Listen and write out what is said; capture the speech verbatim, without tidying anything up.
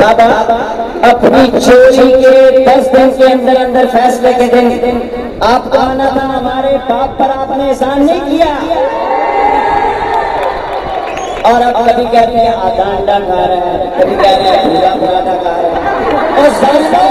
बाबा अपनी चोरी के दस दिन के अंदर अंदर फैसले के दिन आपको आना था, हमारे बाप पर आपने एहसान नहीं किया। और अब कभी कहते हैं आधा अंडा खा रहा है, कभी कह रहे हैं पूरा पराठा खा रहा है। और